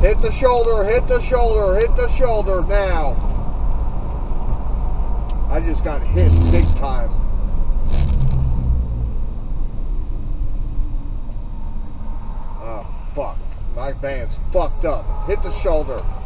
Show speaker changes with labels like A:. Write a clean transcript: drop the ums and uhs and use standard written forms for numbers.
A: Hit the shoulder, hit the shoulder, hit the shoulder now. I just got hit big time. Oh, fuck. My van's fucked up. Hit the shoulder.